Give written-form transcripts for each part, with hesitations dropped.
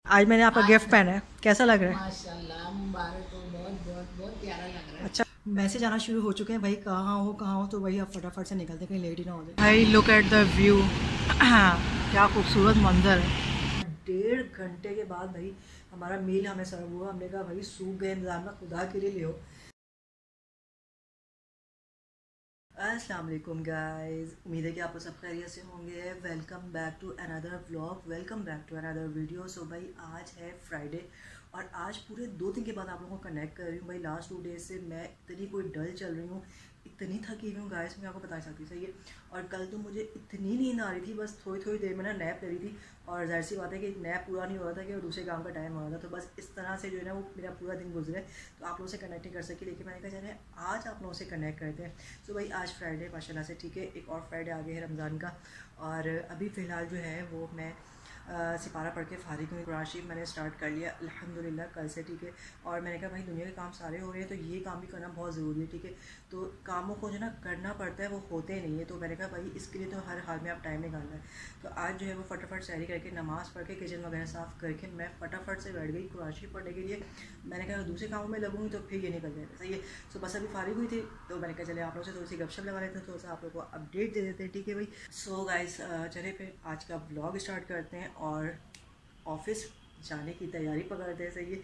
आज मैंने आपका गिफ्ट पहना है, कैसा लग रहा है? माशाल्लाह, मुबारक हो, बहुत बहुत बहुत प्यारा लग रहा है। अच्छा, मैसेज आना शुरू हो चुके हैं भाई, कहाँ हो, तो भाई आप फटाफट से निकलते कहीं लेट ही ना हो जाए। भाई लुक एट द व्यू, क्या खूबसूरत मंजर है। 1.5 घंटे के बाद भाई हमारा मील हमें सर्व हुआ। हमने कहा भाई सूख गए इंतजार में, खुदा के लिए ले हो। अस्सलाम वालेकुम गाइस, उम्मीद है कि आप सब खैरियत से होंगे। Welcome back to another vlog, welcome back to another video. So भाई आज है फ्राइडे और आज पूरे 2 दिन के बाद आप लोगों को कनेक्ट कर रही हूँ। भाई लास्ट 2 डेज से मैं इतनी कोई डल चल रही हूँ, इतनी थकी हुई हूँ गाइस, मैं आपको बता सकती सही है। और कल तो मुझे इतनी नींद आ रही थी, बस थोड़ी थोड़ी देर में ना नैप ले रही थी। और जाहिर सी बात है कि नैप पूरा नहीं हो रहा था कि दूसरे काम का टाइम हो रहा था, तो बस इस तरह से जो है ना वो मेरा पूरा दिन गुजरे। तो आप लोगों से कनेक्ट नहीं कर सकी, लेकिन मैंने कहा चले आज आप लोगों से कनेक्ट करते हैं। तो भाई आज फ्राइडे माशाल्लाह से, ठीक है, एक और फ्राइडे आगे है रमज़ान का। और अभी फ़िलहाल जो है वो मैं सिपारा पढ़ के फ़ारिग हुई। कुरान शरीफ मैंने स्टार्ट कर लिया अल्हम्दुलिल्लाह कल से, ठीक है। और मैंने कहा भाई दुनिया के काम सारे हो रहे हैं तो ये काम भी करना बहुत ज़रूरी है, ठीक है। तो कामों को जो ना करना पड़ता है, वो होते नहीं है। तो मैंने कहा भाई इसके लिए तो हर हाल में आप टाइम निकालना है। तो आज जो है वो फटाफट सहरी करके नमाज़ पढ़ के किचन वगैरह साफ़ करके मैं फटाफट से बैठ गई कुरान शरीफ पढ़ने के लिए। मैंने कहा दूसरे कामों में लगूंगी तो फिर ये निकल जाएगा, सही है। तो बस अभी फारिग हुई थी तो मैंने कहा चले आप लोगों से थोड़ी सी गपशप लगा लेते हैं, थोड़ा सा आप लोगों को अपडेट दे देते हैं, ठीक है भाई। सो गाइस चले फिर आज का ब्लॉग स्टार्ट करते हैं और ऑफिस जाने की तैयारी पकड़ते हैं, सही है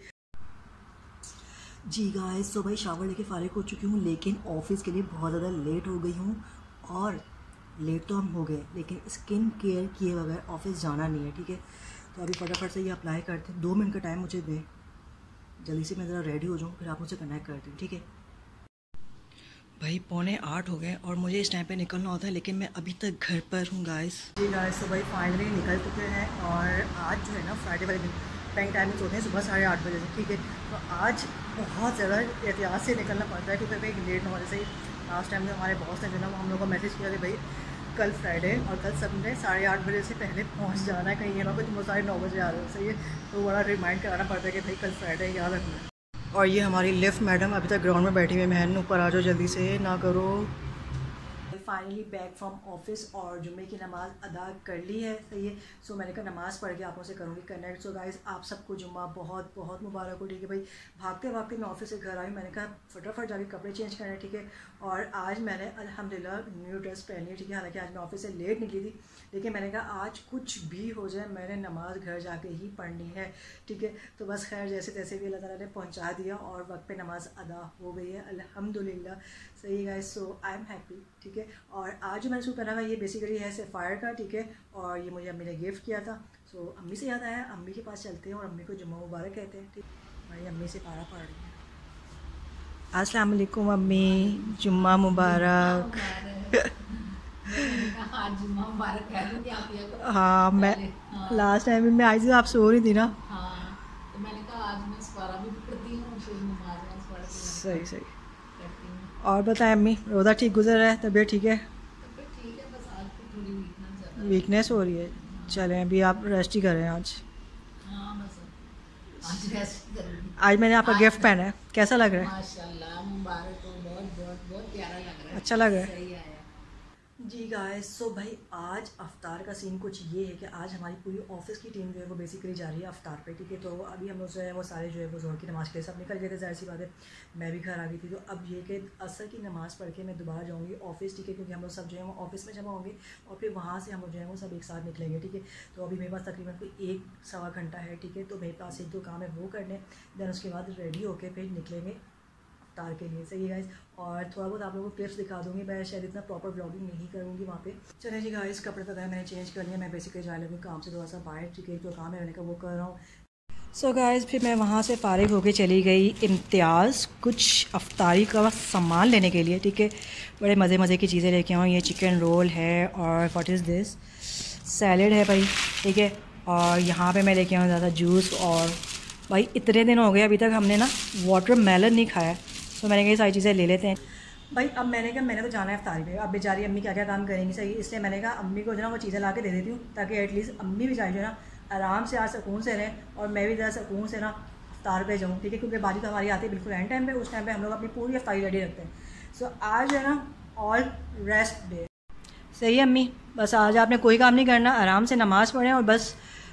जी गाइस। तो भाई शावर लेके फारिग हो चुकी हूँ, लेकिन ऑफिस के लिए बहुत ज़्यादा लेट हो गई हूँ। और लेट तो हम हो गए, लेकिन स्किन केयर किए बगैर ऑफिस जाना नहीं है, ठीक है। तो अभी फटाफट से ये अप्लाई करते हैं। 2 मिनट का टाइम मुझे दें, जल्दी से मैं ज़रा रेडी हो जाऊँ, फिर आप मुझसे कनेक्ट करती हूँ, ठीक है भाई। 7:45 हो गए और मुझे इस टाइम पे निकलना होता है, लेकिन मैं अभी तक घर पर हूँ गाइस। जी गाइस, तो भाई फाइनली निकल चुके हैं। और आज जो है ना फ्राइडे वाले दिन बैंक टाइम में सोते हैं सुबह 8:30 बजे से, ठीक है। तो आज बहुत ज़्यादा एहतियात से निकलना पड़ता है, क्योंकि भाई लेट ना हो। जैसे लास्ट टाइम में हमारे बॉस ने जो ना हम लोग को मैसेज किया कि भाई कल फ्राइडे और कल संडे 8:30 बजे से पहले पहुँच जाना है कहीं, ये ना कि तुम 9:30 बजे आ रहे हो, सही है। तो बड़ा रिमाइंड कराना पड़ता है कि भाई कल फ्राइडे याद रखना है। और ये हमारी लिफ्ट मैडम अभी तक ग्राउंड में बैठी हुई। बहन ऊपर आ जाओ जल्दी से, ना करो। फाइनली बैक फ्रॉम ऑफिस और जुम्मे की नमाज़ अदा कर ली है, सही है। सो मैंने कहा नमाज़ पढ़ के आप लोगों से करूँगी कनेक्ट। सो गाइस आप सबको जुम्मा बहुत बहुत मुबारक हो, ठीक है भाई। भागते भागते मैं ऑफिस से घर आई, मैंने कहा फटाफट जाके कपड़े चेंज करने, ठीक है। और आज मैंने अल्हम्दुलिल्लाह न्यू ड्रेस पहनी है, ठीक है। हालांकि आज मैं ऑफिस से लेट निकली थी, लेकिन मैंने कहा आज कुछ भी हो जाए मैंने नमाज़ घर जाके ही पढ़नी है, ठीक है। तो बस खैर जैसे तैसे भी अल्लाह ताला ने पहुँचा दिया और वक्त पे नमाज़ अदा हो गई है अल्हम्दुलिल्लाह, सही guys. So I am happy, ठीक है। और आज जो मैंने सूट पहना हुआ ये बेसिकली है सफ़ायर का, ठीक है। और ये मुझे अम्मी ने गिफ्ट किया था। सो अम्मी से याद आया, अम्मी के पास चलते हैं और अम्मी को जुम्मा मुबारक कहते हैं, ठीक। भाई अम्मी से पारा पड़ रही है। अस्सलाम वालेकुम अम्मी, जुम्मा मुबारक। हाँ मैं लास्ट टाइम भी मैं आई थी, आप सो रही थी ना। तो मैंने कहा आज मैं सवारा भी पढ़ती हूँ, फिर नमाज पढ़ के सही सही। और बताएं अम्मी, रोज़ा ठीक गुजर रहा है, तबीयत ठीक है? ठीक है, बस आज तो थोड़ी वीकनेस हो रही है। चलें अभी आप रेस्ट ही करें आज। हाँ बस आज रेस्ट करूँगी। आज मैंने आपका गिफ्ट पहना है, कैसा लग रहा है? माशाल्लाह, मुबारक हो, बहुत बहुत बहुत प्यारा लग रहा है। अच्छा लग रहा है? सही आया जी गाइस। सो भाई आज अफ्तार का सीन कुछ ये है कि आज हमारी पूरी ऑफिस की टीम जो है वो बेसिकली जा रही है अफ्तार पे, ठीक है। तो अभी हम लोग जो है वो सारे जो है वो जोहर की नमाज़ के लिए सब निकल गए थे, जाहिर सी बात है मैं भी घर आ गई थी। तो अब ये कि असर की नमाज़ पढ़ के मैं दोबारा जाऊँगी ऑफिस, ठीक है, क्योंकि हम लोग सब जो है वो ऑफिस में जमा होंगे और फिर वहाँ से हम लोग जो है वो सब एक साथ निकलेंगे, ठीक है। तो अभी मेरे पास तकरीबन कोई 1-1.25 घंटा है, ठीक है। तो मेरे पास 1-2 काम है वो करने, दैन उसके बाद रेडी होके फिर निकलेंगे अफ्तार के लिए, सही है गाइस। और थोड़ा बहुत आप लोगों को क्लिप्स दिखा दूँगी, मैं शायद इतना प्रॉपर ब्लॉगिंग नहीं करूँगी वहाँ पे। चलिए जी गाइस, कपड़े पता है मैंने चेंज कर लिया, मैं बेसिकली जाने लगी काम से थोड़ा सा बाहर, ठीक है। जो काम है मैंने कहा वो कर रहा हूँ। सो गाइस फिर मैं वहाँ से फारिग होके चली गई इम्तियाज़ कुछ अफ्तारी का सामान लेने के लिए, ठीक है। बड़े मज़े मज़े की चीज़ें लेके आऊँ। ये चिकन रोल है और व्हाट इज़ दिस, सैलड है भाई, ठीक है। और यहाँ पे मैं लेके आऊँ ज़्यादा जूस। और भाई इतने दिन हो गए अभी तक हमने ना वाटरमेलन नहीं खाया, तो मैंने कहा ये सारी चीज़ें ले लेते हैं भाई। अब मैंने कहा मैंने तो जाना है अफ्तारी पे, अब बेचारी अम्मी क्या क्या काम करेंगी, सही। इसलिए मैंने कहा अम्मी को जो ना वो चीज़ें ला के दे देती हूँ, ताकि एटलीस्ट अम्मी भी चाहे जो ना आराम से आज सुकून से रहें और मैं भी ज़रा सुकून से ना अफ्तार पे जाऊँ, ठीक है। क्योंकि बाजी तो हमारी आती है बिल्कुल एंड टाइम पे, उस टाइम पे हम लोग अपनी पूरी अफ्तारी रेडी रखते हैं। सो आज जो है ना ऑल रेस्ट डे, सही है अम्मी। बस आज आपने कोई काम नहीं करना, आराम से नमाज़ पढ़ें और बस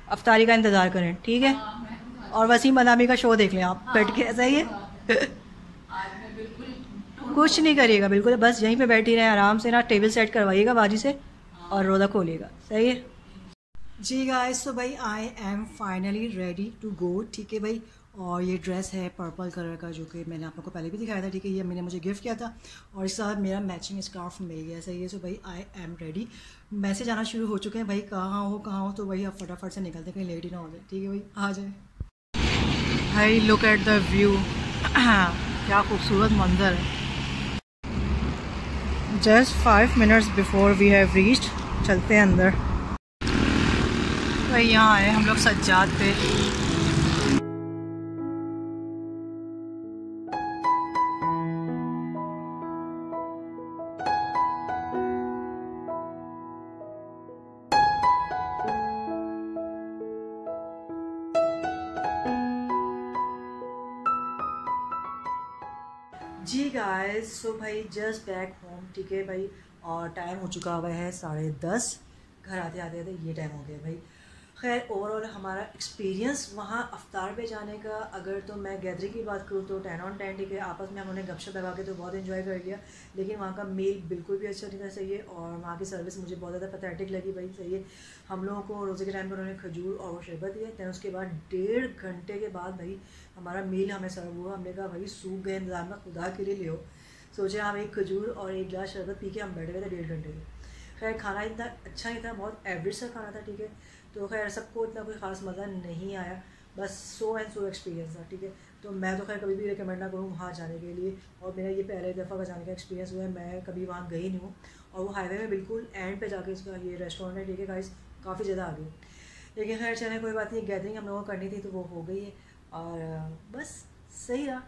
अफ्तारी का इंतज़ार करें, ठीक है। हाँ, मैं तो आज और वसीम अदामी का शो देख लें आप हाँ, बैठ के, ऐसा ही है। आज मैं बिल्कुल कुछ नहीं करिएगा, बिल्कुल बस यहीं पे बैठी रहें आराम से ना, टेबल सेट करवाइएगा बाजी से और हाँ, रोज़ा खोलिएगा, सही है जी गाइस। तो भाई I am finally ready to go, ठीक है भाई। और ये ड्रेस है पर्पल कलर का, जो कि मैंने आप लोग को पहले भी दिखाया था, ठीक है। ये मैंने मुझे गिफ्ट किया था और इसके साथ मेरा मैचिंग स्कार्फ मिल गया, सही है। सो भाई आई एम रेडी, मैसेज आना शुरू हो चुके हैं भाई, कहाँ हो। तो भाई आप फटाफट से निकलते, कहीं लेट ही ना हो जाए, ठीक है भाई, आ जाए भाई। लुक एट द व्यू, क्या खूबसूरत मंजर है। Just 5 minutes before we have reached, चलते हैं अंदर। भाई यहाँ आए हम लोग सज्जाद पे। जी गाइस, सो भाई जस्ट बैक होम, ठीक है भाई। और टाइम हो चुका हुआ है 10:30, घर आते आते आते ये टाइम हो गया भाई। खैर ओवरऑल हमारा एक्सपीरियंस वहाँ अफ्तार पे जाने का, अगर तो मैं गैदरिंग की बात करूँ तो 10 on 10, ठीक है। आपस में हमने गपशप लगा के तो बहुत एंजॉय कर लिया, लेकिन वहाँ का मील बिल्कुल भी अच्छा नहीं था, सही है। और वहाँ की सर्विस मुझे बहुत ज़्यादा पैथेटिक लगी भाई, सही है। हम लोगों को रोज़े के टाइम पर उन्होंने खजूर और वो शरबत दिया, दैन उसके बाद 1.5 घंटे के बाद भाई हमारा मील हमें सर्व हुआ। हमने कहा भाई सूख गए इंतज़ार में, खुदा के लिए ले हो। सोचे हम एक खजूर और एक गिलास शरबत पी के हम बैठे हुए थे 1.5 घंटे के। खैर खाना इतना अच्छा नहीं था, बहुत एवरेज सा खाना था, ठीक है। तो खैर सबको इतना कोई ख़ास मज़ा नहीं आया, बस सो एंड सो एक्सपीरियंस था, ठीक है। तो मैं तो खैर कभी भी रिकमेंड ना करूँ वहाँ जाने के लिए, और मेरा ये पहले दफ़ा का जाने का एक्सपीरियंस हुआ है, मैं कभी वहाँ गई नहीं हूँ। और वो हाईवे में बिल्कुल एंड पे जाके इसका ये रेस्टोरेंट है, ठीक है गाइस, काफ़ी ज़्यादा आगे। लेकिन खैर चले कोई बात नहीं, गैदरिंग हम लोगों को करनी थी तो वो हो गई है, और बस सही रहा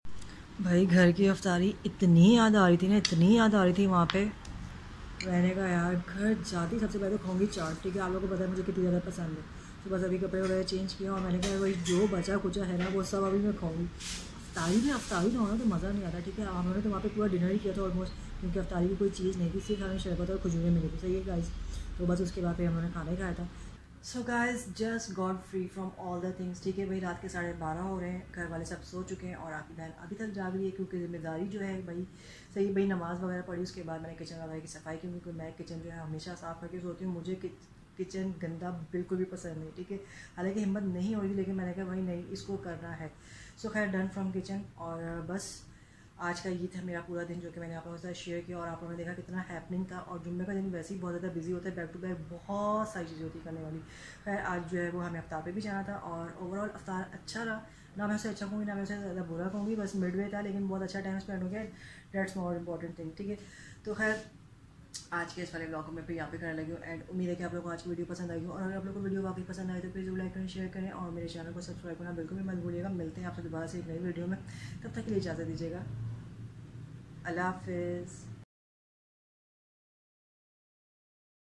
भाई। घर की अफ्तारी इतनी याद आ रही थी ना, इतनी याद आ रही थी वहाँ पे, मैंने कहा यार घर जाती सबसे पहले तो खाऊंगी चाट, ठीक है। आप लोगों को पता है मुझे कितनी ज़्यादा पसंद है। तो बस अभी कपड़े वगैरह चेंज किया और मैंने कहा वही जो बचा कुचा है ना वो सब अभी मैं खाऊंगी। अफ्तारी ना होना तो मज़ा नहीं आता, ठीक है। हमने तो वहाँ पे पूरा डिनर ही किया था ऑलमोस्ट, क्योंकि अफ्तारी की कोई चीज़ नहीं थी, सिर्फ हमें शरबत और खजूरें मिली थी, सही है गाइस। तो बस उसके बाद फिर हमने खाना ही खाया था। So guys just got free from all the things, ठीक है भाई। रात के 12:30 हो रहे हैं, घर वाले सब सो चुके हैं और आपकी बहन अभी तक जाग रही है, क्योंकि जिम्मेदारी जो है भाई, सही भाई। नमाज़ वगैरह पढ़ी, उसके बाद मैंने किचन वगैरह की सफाई की, क्योंकि मैं किचन जो है हमेशा साफ़ करके सोती हूँ। मुझे किचन गंदा बिल्कुल भी पसंद नहीं, ठीक है। हालांकि हिम्मत नहीं हो रही थी, लेकिन मैंने कहा भाई नहीं, इसको करना है। सो खैर डन फ्रॉम किचन, और बस आज का ये था मेरा पूरा दिन, जो कि मैंने आप लोगों के साथ शेयर किया। और आप लोगों ने देखा कितना हैपनिंग था, और जुम्मे का दिन वैसे ही बहुत ज़्यादा बिजी होता है, बैक टू बैक बहुत सारी चीज़ें होती करने वाली। खैर आज जो है वो हमें अफ्तार पे भी जाना था, और ओवरऑल अफ्तार अच्छा रहा। ना मैं उसे अच्छा कहूँगी ना मैं उसे ज़्यादा बुरा कहूँगी, बस मिडवे था, लेकिन बहुत अच्छा टाइम स्पेंड हो गया। डेट्स मोर इंपॉर्टेंट थिंग, ठीक है। तो खैर आज के इस वाले ब्लॉग को मैं फिर यहाँ पे करने लगी हूँ, एंड उम्मीद है कि आप लोगों को आज की वीडियो पसंद आई हो। और अगर आप लोग को वीडियो वाकई पसंद आए तो प्लीज़ लाइक करें, शेयर करें, और मेरे चैनल को सब्सक्राइब करना बिल्कुल भी मत भूलिएगा। मिलते हैं आपसे दोबारा से एक नई वीडियो में, तब तक के लिए इजाज़त दीजिएगा। अल्लाह हाफिज़।